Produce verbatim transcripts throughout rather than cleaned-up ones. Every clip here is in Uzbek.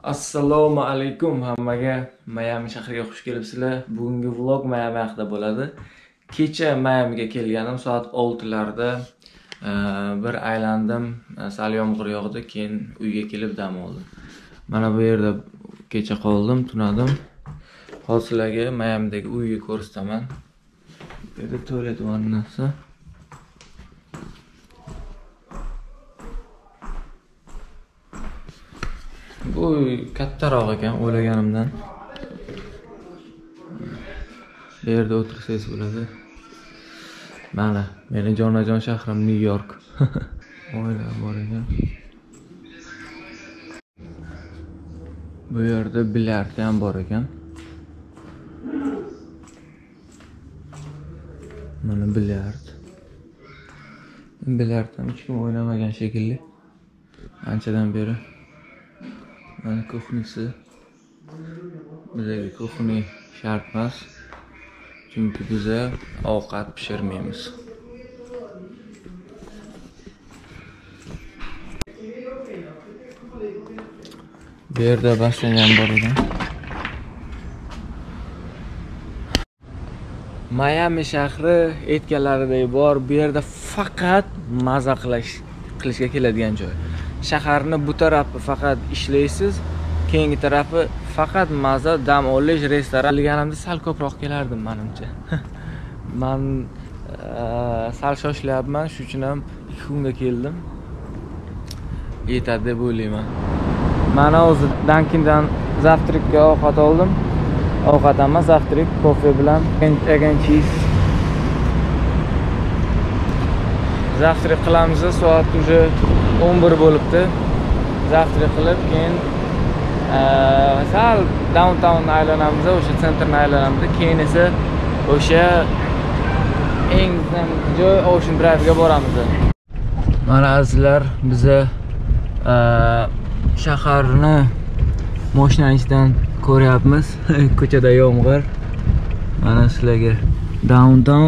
Assalomu alaykum hammaga. Miami shahriga xush kelibsizlar. Bugungi vlog Miami haqida bo'ladi. Kecha Miamiga kelganim soat oltilarda bir aylandim. Sal yomg'ir yog'di, keyin uyga kelib dam oldim. Mana bu yerda kecha qoldim, tunadim. Hozir sizlarga Miamidagi uyni ko'rsataman. Bu yerda tualet vannasi. Bu kattaroq ekan o'ylaganimdan. Bu yerda o'tirsangiz bo'ladi. Mana, meni jonajon shahrim New York. Oila bor ekan. Bu yerda bilyard ham bor ekan. Mana bilyard. Bilyard ham hech kim o'ynamagan shekilli. Anchadan beri. Mana kuxnisi. Bizga kuxni shart emas. Chunki biz ovqat pishirmaymiz. Bu yerda basseyn ham bor ekan. Miami shahri aytganlaridek bor, bu yerda faqat maza qilish qilishga keladigan joy. Shaharni bu tarafi faqat ishlaysiz, keyingi tarafi faqat maza, dam olish, restoran. Bilganimda sal ko'proq kelardim menimcha. Men sal shoshilyapman, shuning uchun ham ikki kunga keldim. Yetadi deb o'ylayman. Mana o'zi Dunkin'dan zavtrikka ovqat oldim. Ovqat emas, zavtrik, kofe bilan egg and cheese. Zavtrik qilamiz, soat уже o'n bir bo'libdi. Zavtrik qilib, keyin sal downtown aylanamiz, o'sha sentrni aylanamiz, keyin esa o'sha eng joy Ocean Drive ga boramiz. Mana azizlar, biz shaharni mashinaning ichidan ko'ryapmiz. Ko'chada yomg'ir. Mana sizlarga downtown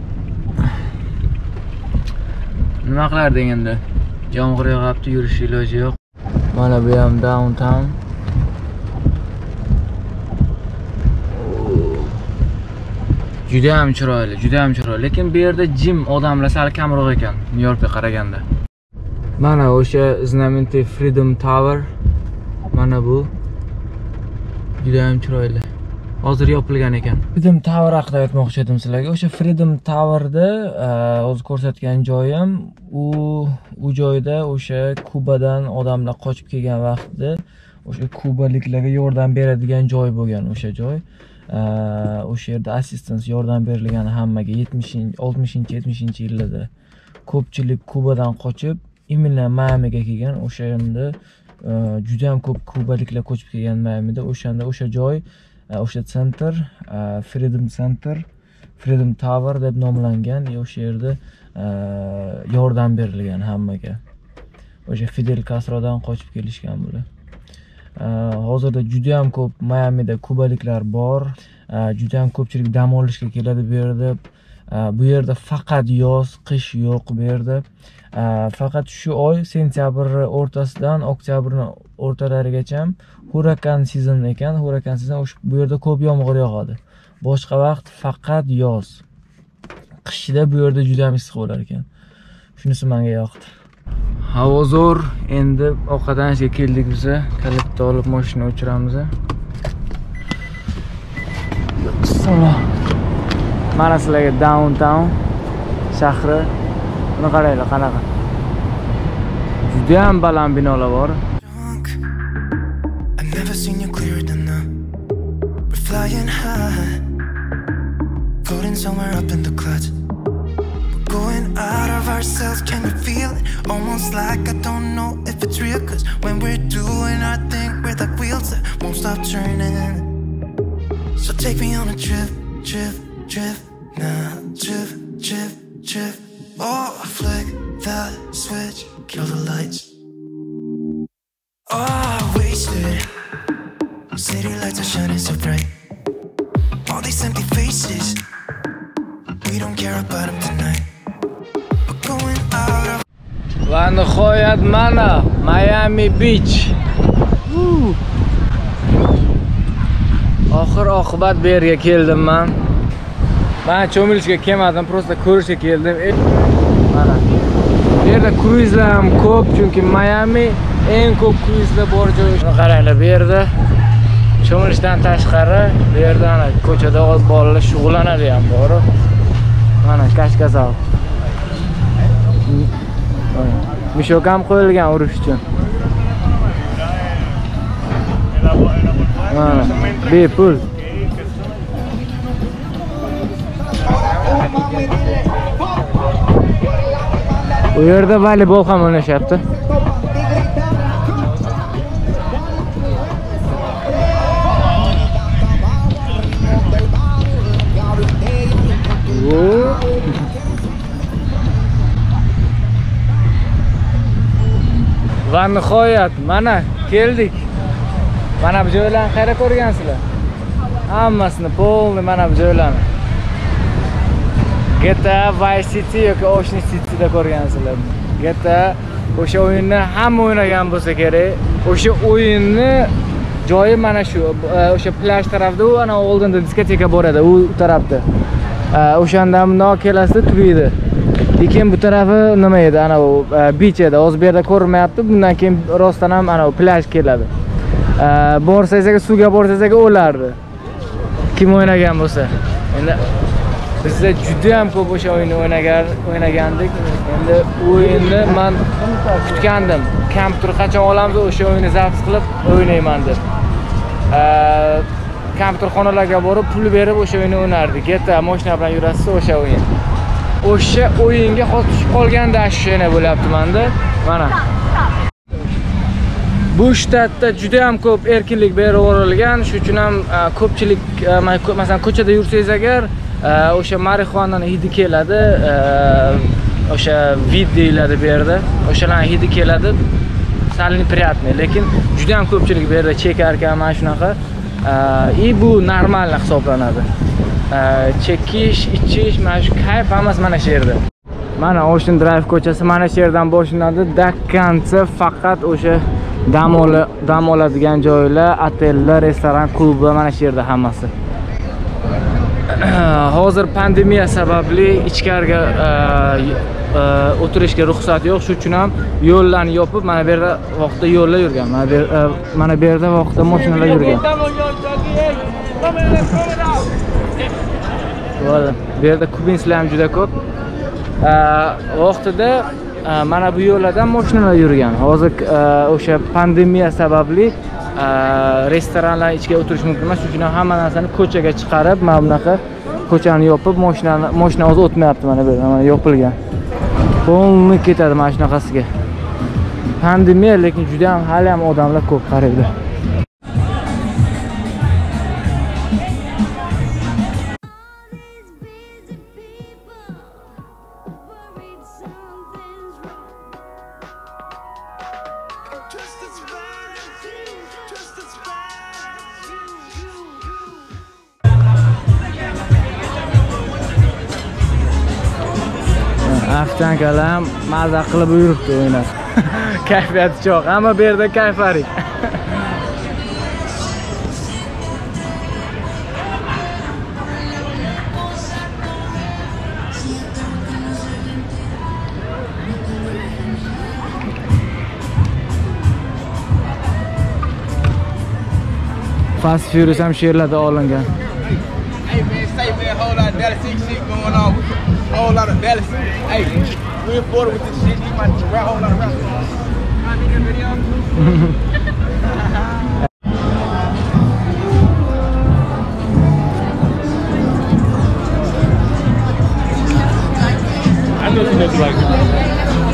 nima qilarding endi? Yomg'ir yog'yapti, yurish iloji yo'q. Mana bu ham downtown. Juda ham chiroyli, juda ham chiroyli. Lekin bu yerda jim odamlar sal kamroq ekan, New Yorkga qaraganda. Mana o'sha znamenitoy Freedom Tower. Mana bu juda ham chiroyli. Hozir yopilgan ekan. Freedom Tower haqida aytmoqchi edim sizlarga. O'sha Freedom Towerda o'zi ko'rsatgan joyim, u u joyda o'sha Kubadan odamlar qochib kelgan vaqtda o'sha kubaliklarga yordam beradigan joy bo'lgan o'sha joy. O'sha yerda assistance yordam berilgan hammaga yetmishinchi, oltmishinchi, yetmishinchi yillarda. Ko'pchilik Kubadan qochib, imенно Miamiga kelgan. O'shanda juda ham ko'p kubaliklar qochib kelgan Miamida. O'shanda o'sha joy, o'sha center, Freedom Center, Freedom Tower deb nomlangan. O'sha yerda yordam berilgan hammaga. O'sha Fidel Castrodan qochib kelishgan bular. Hozirda juda ham ko'p Miamida kubaliklar bor. Juda ham ko'pchilik dam olishga keladi bu yerda. Bu yerda faqat yoz, qish yo'q bu yerda. Faqat shu oy sentyabr o'rtasidan oktyabrning o'rtalarigacha hurakan sezon ekan. Hurakan sezon bu yerda ko'p yomg'ir yog'adi. Boshqa vaqt faqat yoz. Qishda bu yerda juda ham issiq bo'lar ekan. Shunisi menga yoqdi. Havo zo'r. Endi ovqatlanishga keldik biz. Kalitni olib mashina o'chiramiz. Salom. Mana sizlarga downtown shahri. Buni qaranglar, qanaqa. Juda ham baland binolar bor. I've never seen you clearer than now. We're flying high, floating somewhere up in the clouds. We're going out of ourselves, can you feel it? Almost like I don't know if it's real, cause when we're doing our thing, we're like wheels that won't stop turning. So take me on a trip, trip, trip, now, trip, trip, trip. Oh, flick that switch, kill the lights. Oh, wasted. City lights are shining so bright. All these empty faces, we don't care about them tonight. We're going out of Va nihoyat mana Miami Beach. oqibat bu yerga keldim men. Men cho'milishga kelmadim, prosta ko'rishga keldim. Mana. Bu yerda kruizlar ham ko'p, chunki Miami eng ko'p kruizlar bor joy. Qaranglar, bu yerda cho'milishdan tashqari, bu yerda ana ko'chada bolalar shug'ullanadi ham bor. Mana kashkazal. Mishok ham qo'yilgan urish uchun. Mana bepul. Bu yerda voleybol ham o'ynashyapti. Va nihoyat mana keldik. Mana bu joylarni qayerda ko'rgansizlar? Hammasini polni mana bu joylarni. G T A Vice City yoki Ocean City'da ko'rgansizlar. G T A o'sha o'yinni hamma o'ynagan bo'lsa kerak. O'sha o'yinni joyi mana shu, o'sha plyaj tarafda, u ana oldinda diskoteka bor edi, u tarafda. O'shanda bundoq kelasida tugaydi. Lekin bu tarafi nima edi? Ana u beach edi. Hozir bu yerda ko'rinmayapti. Bundan keyin rostdan ham ana u plyaj keladi. Borsangiz, suvga borsangiz o'lardi. Kim o'ynagan bo'lsa. Endi bizda juda ham ko'p o'sha o'yinni o'ynagan, o'ynagandik. Endi o'yinni men kutgandim. Kompyuter qachon olamiz, o'sha o'yinni zavq qilib o'ynayman deb. Kompyuter xonalarga borib, pul berib o'sha o'yinni o'ynardik. G T A mashina bilan yurasiz, o'sha o'yin. O'sha o'yinga hozir tushib qolganda ashuna bo'lyapti menda. Mana. Bu shtatda juda ham ko'p erkinlik berib yuborilgan, shuning uchun ham ko'pchilik, masalan, ko'chada yursangiz agar, o'sha marixuanani hidi keladi, o'sha vid deyiladi bu yerda. O'shalarning hidi keladi. Sal неприятный, lekin juda ham ko'pchilik bu yerda chekar ekan mana shunaqa. И bu normal hisoblanadi. Chekish, ichish, mana shu kayf hammasi mana shu yerda. Mana Ocean Drive ko'chasi mana shu yerdan boshlanadi. Dakkancha faqat o'sha dam ola dam oladigan joylar, otellar, restoran, klublar mana shu yerda hammasi. Hozir pandemiya sababli ichkariga o'tirishga ruxsat yo'q, shuning uchun ham yo'llarni yopib, mana bu yerda vaqtda yo'llar yurgan. Mana bu mana bu yerda vaqtda mashinalar yurgan. Vola, bu yerda kubinslar ham juda ko'p. Vaqtida mana bu yo'llardan mashinalar yurgan. Hozir o'sha pandemiya sababli restoranlar ichga o'tirish mumkin emas, shuning uchun hamma narsani ko'chaga chiqarib, mana bunaqa ko'chani yopib, mashinani mashina o'zi o'tmayapti mana bu yerda, mana yopilgan. Polni ketadi mana shunaqasiga. Pandemiya, lekin juda ham hali ham odamlar ko'p qaraydi. Aftankalar ham maza qilib yuribdi o'ynab. Kayfiyati cho'q, hamma bu yerda kayfarik. Fast Furious ham she'rlarda olingan. Hey man, say man, whole lot of Dallas shit going on. Whole lot of Dallas. Hey, we in Florida with this shit. You might rap whole lot of rap. Can I make a video? I know she doesn't like it.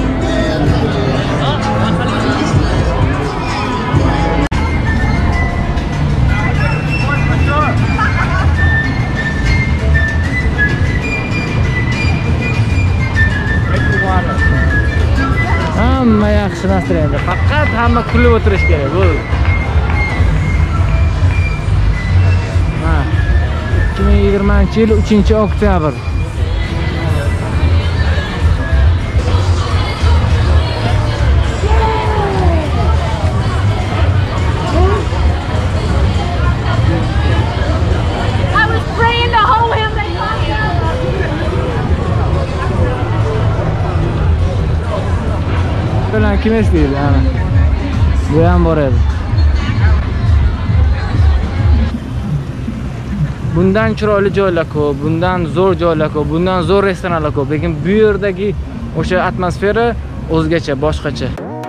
Hamma yaxshi nastroyenda. Faqat hamma kulib o'tirish kerak. Bo'ldi. Ha. ikki ming yigirmanchi yil uchinchi oktyabr. kim isteydi yani? Bu ham bor edi. Bundan chiroyli joylar ko'p, bundan zo'r joylar ko'p, bundan zo'r restoranlar ko'p. Lekin bu yerdagi o'sha atmosfera o'zgacha, boshqacha.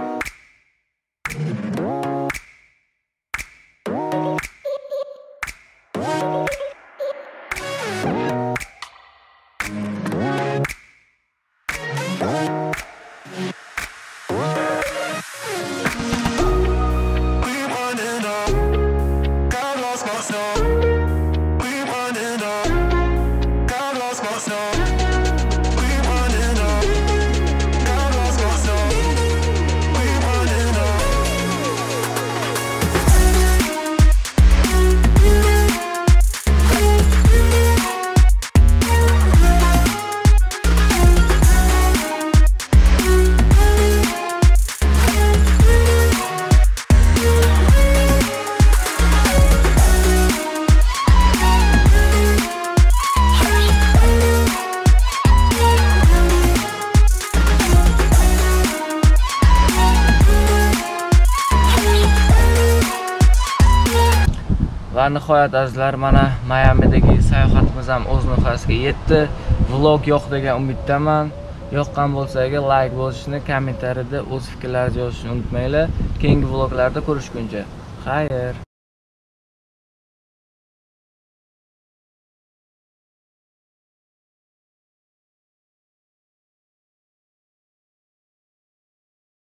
Va nihoyat azizlar, mana Mayamidagi sayohatimiz ham o'z nihoyasiga yetdi. Vlog yo'q degan umiddaman. Yoqqan bo'lsa, like bosishni, kommentariyada o'z fikrlaringizni yozishni unutmanglar. Keyingi vloglarda ko'rishguncha. Xayr.